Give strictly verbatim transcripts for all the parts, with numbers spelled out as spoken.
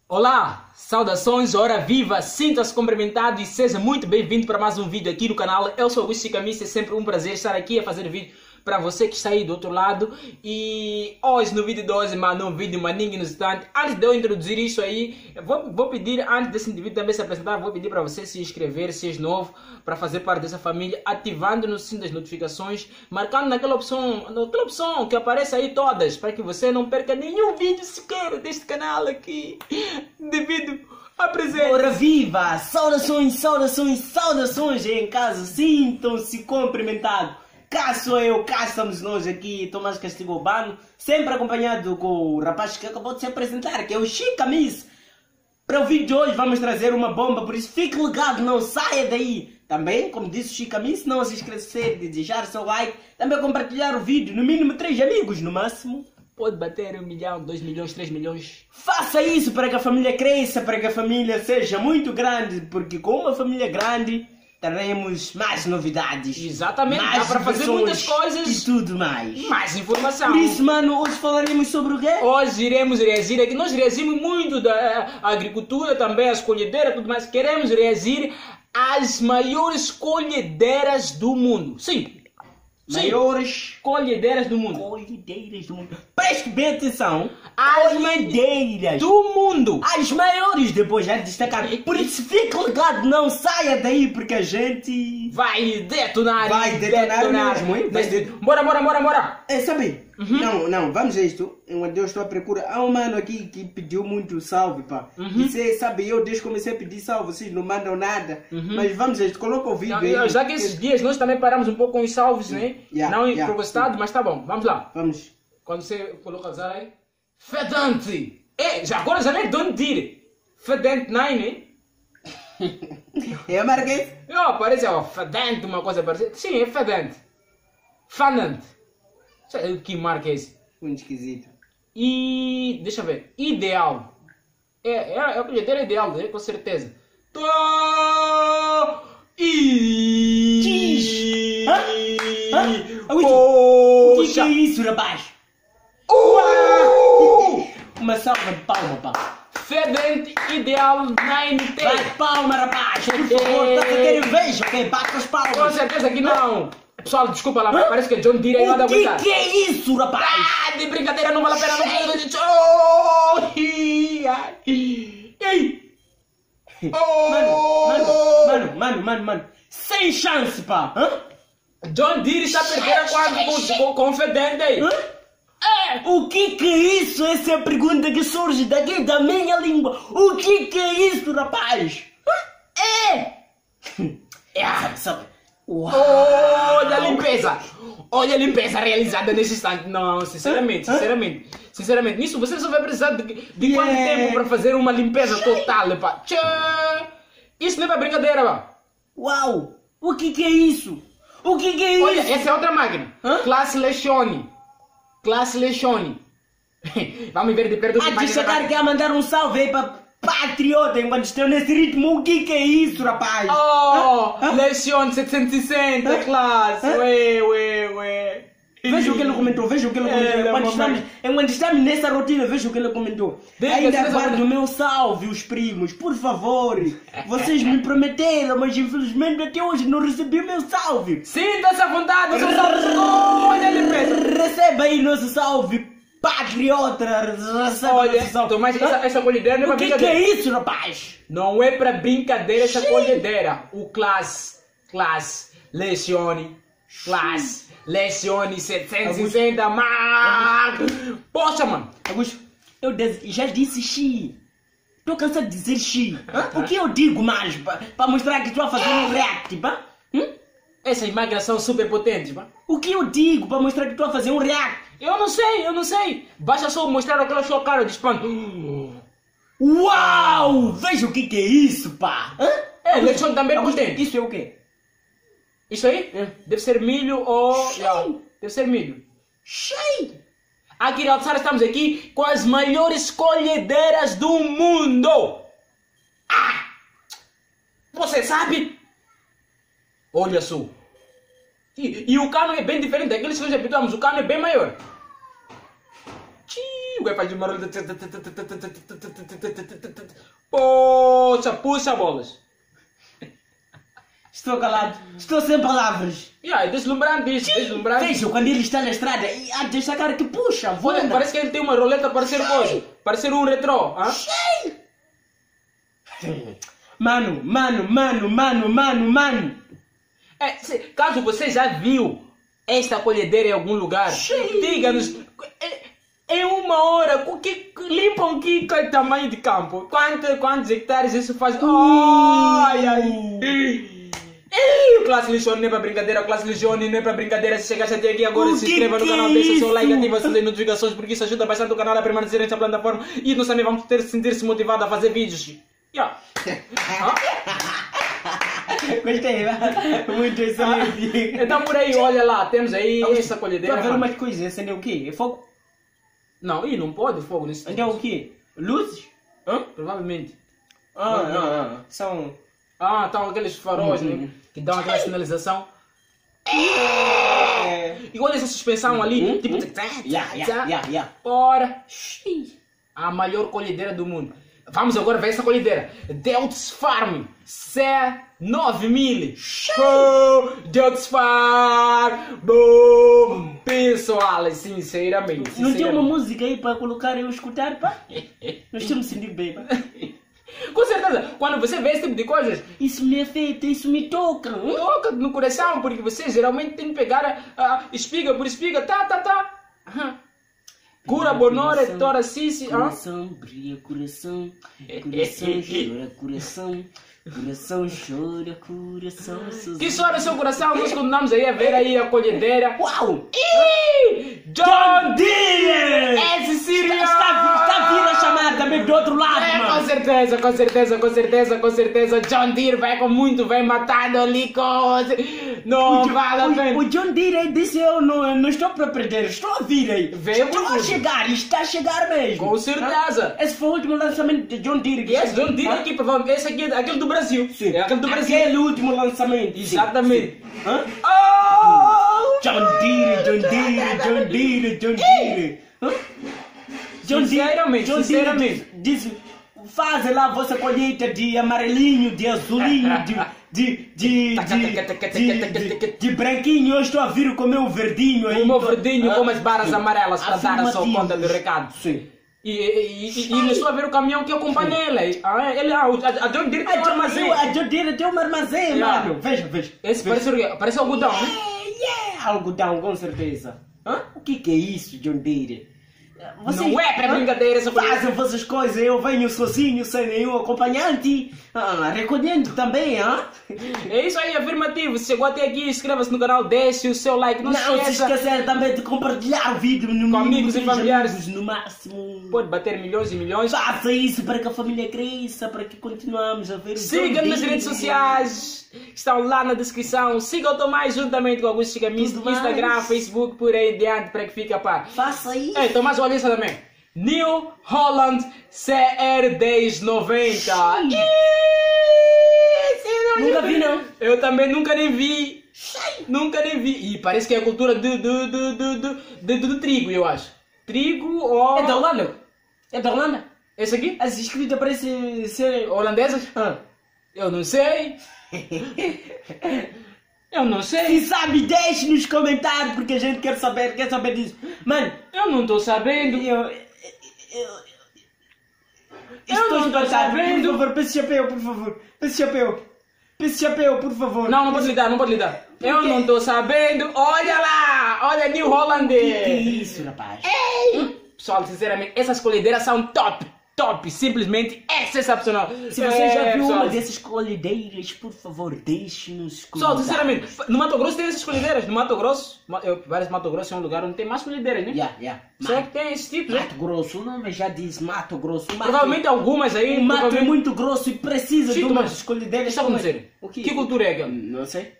Olá, saudações, hora viva, sinta-se cumprimentado e seja muito bem-vindo para mais um vídeo aqui no canal. Eu sou o Augusto Chicamice, é sempre um prazer estar aqui a fazer vídeo para você que está aí do outro lado. E hoje no vídeo de hoje, mano, um vídeo maninho inusitante. Antes de eu introduzir isso aí, eu vou, vou pedir, antes desse indivíduo também se apresentar, vou pedir para você se inscrever, se és novo, para fazer parte dessa família, ativando no sininho das notificações, marcando naquela opção, naquela opção que aparece aí todas, para que você não perca nenhum vídeo sequer deste canal aqui, devido à presença. Hora viva! Saudações, saudações, saudações em casa, sintam-se cumprimentados. Cá sou eu, cá estamos nós aqui, Tomás Castigo Urbano, sempre acompanhado com o rapaz que acabou de se apresentar, que é o Chicamice. Para o vídeo de hoje vamos trazer uma bomba, por isso fique ligado, não saia daí. Também, como disse o Chicamice, não se esquecer de deixar seu like, também compartilhar o vídeo, no mínimo três amigos, no máximo. Pode bater um milhão, dois milhões, três milhões. Faça isso para que a família cresça, para que a família seja muito grande, porque com uma família grande teremos mais novidades. Exatamente, mais dá para fazer muitas coisas e tudo mais. Mais informação. Por isso, mano, hoje falaremos sobre o quê? Hoje iremos reagir aqui. Nós reagimos muito da agricultura também, as colhedeiras, tudo mais. Queremos reagir às maiores colhedeiras do mundo. Sim. Maiores colhedeiras do mundo. Colhedeiras do mundo. Preste bem atenção. As colhedeiras do mundo. As maiores, depois já destacar. Por isso fique ligado, não saia daí, porque a gente vai detonar. Vai detonar, detonar mesmo, hein? Vai det... Bora, bora, bora, bora. É, sabe? Uhum. Não, não, vamos a isto. Enquanto eu estou à procura, há um mano aqui que pediu muito salve, pá. Uhum. E cê, sabe, eu desde que comecei a pedir salve, vocês não mandam nada. Uhum. Mas vamos a isto, coloca o vídeo não, aí. Já que esses dias nós também paramos um pouco com os salves, né? Yeah, não yeah. propositado, mas tá bom, vamos lá. Vamos. Quando você coloca aí, fedente. É, já agora já nem don't dire. Fedente não, né? Eu marquei? Não, parece ó, fedente, uma coisa parecida. Sim, é fedente. Fanante. Que marca é esse? Muito esquisito. E deixa eu ver. Ideal. É, é, é a colhedeira ideal, né? Com certeza. Tô... E... Hã? Hã? O que é isso, rapaz? Uh! Uma salva de palma, pá. Fedente ideal nove T. Vai palma, rapaz. Por favor, está a ter inveja, ok? Bate as palmas. Com certeza que não. Pessoal, desculpa lá, mas parece que é John Deere aí lá da O que, que é isso, rapaz? Ah, de brincadeira, não vale a pena. Não... Oh, e aí? Oh. Mano, mano, mano, mano, mano, mano. Sem chance, pá. Hã? John Deere está perdendo a quadra com, com, com o Fedente aí. Hã? É. O que que é isso? Essa é a pergunta que surge daqui da minha língua. O que que é isso, rapaz? Hã? É. É, sabe, sabe. Uau. Olha a limpeza! Olha a limpeza realizada nesse instante. Não, sinceramente, sinceramente, sinceramente, nisso você só vai precisar de, de yeah. quanto tempo para fazer uma limpeza total, pá? Isso não é para brincadeira, pá. Uau! O que que é isso? O que que é Olha, isso? essa é outra máquina. Hã? Classe Lencioni. Classe Lencioni. Vamos ver de perto o que vai chegar que a mandar um salve aí para patriota, enquanto estão nesse ritmo. O que que é isso, rapaz? Oh, Lencioni setecentos e sessenta, classe. Ué, ué, ué. Veja o que ele comentou, veja o que ele comentou. É, enquanto, estamos, enquanto estamos nessa rotina, veja o que ele comentou. Deixa Ainda guardo o meu salve, os primos, por favor. Vocês me prometeram, mas infelizmente até hoje não recebi o meu salve. Sinta-se à vontade, o seu salve. Olha ali, Pedro. Receba aí nosso salve. Patriota, olha, então, mas essa, essa colhedeira não é pra que brincadeira. O que é isso, rapaz? Não é pra brincadeira essa colhedeira. O classe, classe, Lencioni, classe, Lencioni setecentos e sessenta, mano. Poxa, mano. Augusto, eu já disse xi. Tô cansado de dizer xi. O que eu digo mais para mostrar que estou a fazer um react, pá? Hum? Essas máquinas são super potentes, pá. O que eu digo para mostrar que estou a fazer um react? Eu não sei, eu não sei. Basta só mostrar aquela sua cara de espanto. Uau! Veja o que que é isso, pá! Hã? É, Lencioni também é potente. Isso é o quê? Isso aí? É. Deve ser milho ou... Cheio. Deve ser milho. Cheio! Aqui em Alçara estamos aqui com as maiores colhedeiras do mundo. Ah! Você sabe? Olha só. E, e o cano é bem diferente daqueles que nós habituamos. O cano é bem maior. Vai fazer um barulho. puxa bolas. Estou calado, estou sem palavras. Yeah, é deslumbrante isso, deslumbrante. Veja, quando ele está na estrada, e há de cara que puxa, voa. Olha, parece que ele tem uma roleta para ser coisa, para ser um retrô. Hein? Mano, mano, mano, mano, mano, mano. É, se, caso você já viu esta colhedeira em algum lugar, diga-nos. Em uma hora, o que limpam que tamanho de campo? Quanto, quantos hectares isso faz? Ai, ai. Ei, classe Lixone não é para brincadeira, classe Lixone não é para brincadeira. Se chegaste até aqui agora, se inscreva no canal, deixa seu like, ativa as notificações, porque isso ajuda bastante o canal a permanecer nesta plataforma e nós também vamos ter sentir-se motivado a fazer vídeos. Yeah. Gostei, muito excelente. Então por aí, olha lá, temos aí essa colhedeira. Para ver umas coisas, acender o quê? É fogo? Não, e não pode fogo nesse Então o quê? Luzes? Hã? Provavelmente. Ah, não, não, não. São... Ah, estão aqueles faróis, Uhum. né? Que dão aquela sinalização. É... E olha essa suspensão ali, Uhum. tipo... Yeah, yeah, yeah, yeah. Ora, a maior colhedeira do mundo. Vamos agora ver essa colhedeira. Delts Farm C nove mil. Show! Delts Farm! Boom! Pessoal, sinceramente, Não tem uma sinceramente. música aí para colocar e eu escutar, pá? Nós estamos sentindo bem, pá. Com certeza, quando você vê esse tipo de coisas, Isso me afeta, isso me toca. hum? toca no coração, porque você geralmente tem que pegar a, a espiga por espiga, tá, tá, tá. Aham. Cura, bonora, tora, sisi. Coração, brilha, coração. Coração, chora, coração. Coração, chora, coração. Que chora seu coração, nós continuamos aí a ver aí a colhedeira. Uau! Ih, John Deere! Esse Está, Sirius! está, está vindo a chamar também do outro lado, É, com mano. certeza, com certeza, com certeza, com certeza. John Deere vai com muito, vai matando ali coisa. Não O Jo- vale a o- pena. O John Deere disse eu não, não estou para perder, estou a vir aí. Vem estou com a tudo. chegar, está a chegar mesmo. Com certeza. Esse foi o último lançamento de John Deere. E esse John Deere Hã? aqui, provavelmente, esse aqui é aquele do Brasil. Sim. É aquele do Brasil. Aquele último lançamento. sim. Exatamente. Hã? Oh! John Deere, John Deere, John Deere, John Deere. Hã? John Sinceramente, John sinceramente. Deere diz, diz, faz lá a vossa colheita de amarelinho, de azulinho, de, de, de, de, de, de, de branquinho. Eu estou a vir com o meu verdinho aí. O meu verdinho Hã? com as barras Sim. amarelas para dar a sua Afirmativo. conta do recado. Sim. E, e, e, e não estou a ver o caminhão que acompanha ele. Ah, ele ah, o- a, a John Deere tem um armazém. A John Deere tem um armazém, Yeah. mano. Veja, veja. Esse parece, o quê? Parece algodão, né? Yeah, yeah. Algodão, com certeza. Hã? O que que é isso, John Deere? Não é para hã? brincadeira essa coisa. Fazem vossas coisas, eu venho sozinho, sem nenhum acompanhante. Ah, recolhendo também, hã? É isso aí, afirmativo. Se chegou até aqui, inscreva-se no canal, deixe o seu like. Não, Não se esqueça. esquecer também de compartilhar o vídeo no Com amigos mínimo e três familiares. amigos, no máximo. Pode bater milhões e milhões. Faça isso para que a família cresça, para que continuemos a ver o Siga-nos nas redes sociais, estão lá na descrição. Siga o Tomás juntamente com Augusto Chicamis, Tudo mais. Instagram, Facebook, por aí em diante, para que fique a par. Faça isso. Ei, Tomás, olha isso também. New Holland C R dez noventa. Ih, sim, Nunca vi, não. Eu também nunca nem vi. Nunca nem vi. E parece que é a cultura do, do, do, do, do, do, do trigo, eu acho. Trigo ou... É da Holanda? É da Holanda? Esse aqui? As escritas parecem ser... Holandesas? Ah. Eu não sei. Eu não Se sei. sabe, deixe nos comentários, porque a gente quer saber, quer saber disso. Mano, Eu não tô sabendo. eu... eu, eu Eu não tô sabendo. Por favor, peço chapéu, por favor. Peço chapéu. Peço chapéu, por favor. Não, não pode lidar, não pode lidar. Eu não tô sabendo. Olha lá! Olha New Holland! Que é isso, rapaz? Pessoal, sinceramente, essas colhedeiras são top! Top! Simplesmente sensacional! Se você já É, viu pessoal, uma dessas colhedeiras, por favor, deixe nos Pessoal, comentários. sinceramente, no Mato Grosso tem essas colhedeiras. No Mato Grosso, Ma- eu, parece que Mato Grosso é um lugar onde tem mais colhedeiras, né? Yeah, yeah. Será que tem esse tipo, né? Mato Grosso, o nome já diz Mato Grosso. Mato, Provavelmente algumas aí. o mato é provavelmente- muito grosso e precisa Sim, de umas mas- escolhedeiras. O que está acontecendo? O que? Que cultura é aquela? Não sei.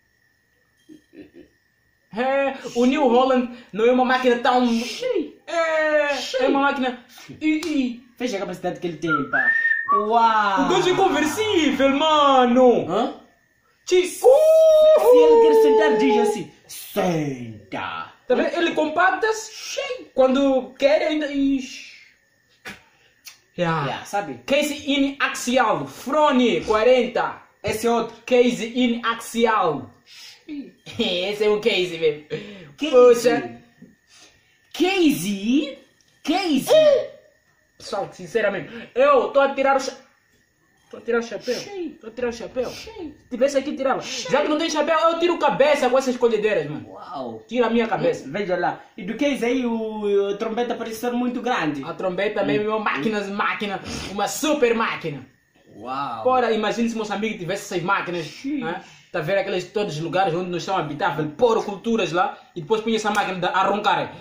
É, o New Holland não é uma máquina tão. É, é uma máquina. E, e, Veja a capacidade que ele tem, pá. Uau! o gajo é conversível, mano! Hã? Ti- Se ele Uh! quer sentar, diz assim: senta. Tá vendo? Ele compacta-se quando quer ainda. Ixi. Yeah. Yeah, sabe? Case in axial, Frone quarenta. Esse é outro. Case in axial. Esse é um case mesmo. Case. Poxa. Casey? Casey? Pessoal, sinceramente, eu estou a tirar o chapéu. Estou a tirar o chapéu. Cheio. Estou a tirar o chapéu. Cheio. Se tivesse aqui, tirava. Já que não tem chapéu, eu tiro cabeça com essas colhedeiras, mano. Uau. Tira a minha cabeça. Veja lá. E do Casey aí o, o trombeta parece ser muito grande. A trombeta mesmo é uma máquina, máquina, uma super máquina. Uau. Ora, imagine se Moçambique tivesse essas máquinas, né? Tá vendo aqueles todos os lugares onde não estão habitáveis, pôr culturas lá e depois punha essa máquina a roncar.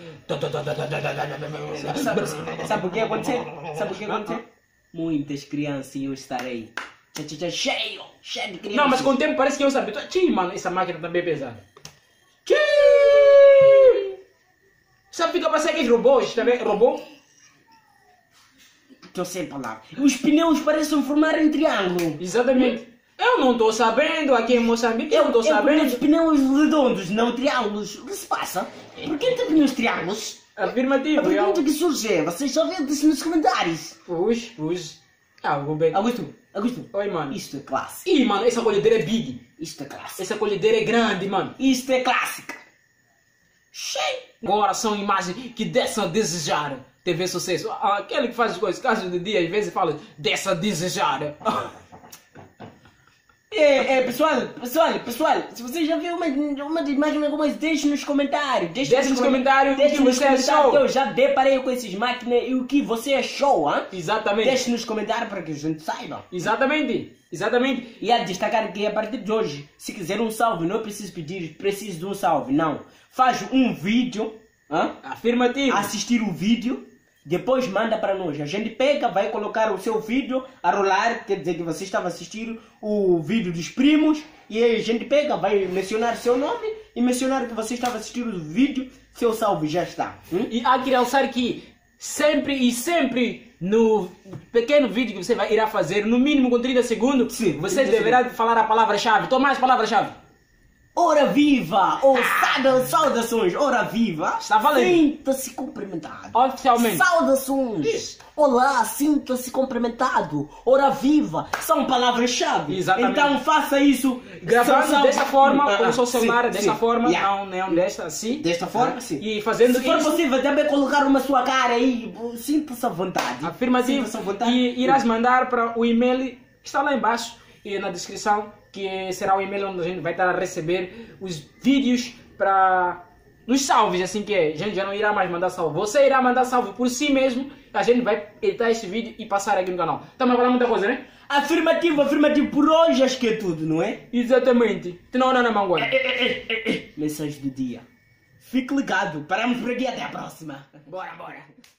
Sabe, sabe o que ia acontecer? Sabe o que ia acontecer? Muitas crianças iam estar aí. Cheio, cheio de crianças. Não, mas com o tempo parece que eu sabia. Tchim, mano, essa máquina tá bem pesada. Tchim! Sabe, fica parecendo aqueles robôs, tá vendo? Robô? Estou sem palavras. Os pneus parecem formar um triângulo. Exatamente. Eu não estou sabendo aqui em Moçambique, eu não estou Eu sabendo. conheço pneus redondos, não triângulos. O que se passa? Por que tem pneus triângulos? A Afirmativo, pergunta eu. que surge é, vocês só vêem isso nos comentários. Pus, pus. Ah, vou bem. Augusto, Augusto. Oi, mano. Isto é clássico. Ih, mano, essa colhedeira é big. Isto é clássico. Essa colhedeira é grande, mano. Isto é clássica. Cheio. Agora são imagens que desçam a desejar. T V Sucesso. Ah, aquele que faz as coisas, casos do dia, às vezes fala, desça a desejar. É, é, pessoal, pessoal, pessoal, se você já viu uma, uma das máquinas como essa, deixe nos comentários. Deixe, Deixe nos comentários o deixe que nos você comentários achou. que eu já deparei com essas máquinas e o que você achou, hein? Exatamente. Deixe nos comentários para que a gente saiba. Exatamente. Exatamente. E a destacar que a partir de hoje, se quiser um salve, não é preciso pedir, preciso de um salve, não. Faz um vídeo, hein? Afirmativo. Assistir o vídeo, depois manda para nós. A gente pega, vai colocar o seu vídeo a rolar, quer dizer que você estava a assistir o vídeo dos primos, e aí a gente pega, vai mencionar seu nome e mencionar que você estava a assistir o vídeo, seu salve já está. Hum? E há que realçar que sempre e sempre no pequeno vídeo que você vai irá fazer, no mínimo com trinta segundos, Sim, você trinta deverá falar a palavra-chave. Toma as palavras-chave. Ora viva! Ou sada- saudações! Ora viva! Está valendo. Sinta-se cumprimentado! Oficialmente. Saudações! Isso. Olá, sinta-se cumprimentado! Ora viva! São palavras-chave! Exatamente. Então faça isso Gravando São- dessa forma, Ah, com o seu ah, celular, sim, dessa sim. forma, Yeah. não, não desta, assim. Desta forma, Ah, sim. E fazendo Se for isso, possível também colocar uma sua cara aí, sinta-se à vontade. afirmativo, Sinta-se à vontade. e irás mandar para o e-mail que está lá embaixo e na descrição, que será o e-mail onde a gente vai estar a receber os vídeos para nos salves, assim que é. A gente já não irá mais mandar salve. Você irá mandar salve por si mesmo, a gente vai editar este vídeo e passar aqui no canal. Estamos a falar muita coisa, né? Afirmativo, afirmativo, por hoje acho que é tudo, não é? Exatamente. Não, não, não, Manguana. Mensagem do dia. Fique ligado, paramos por aqui, até a próxima. Bora, bora.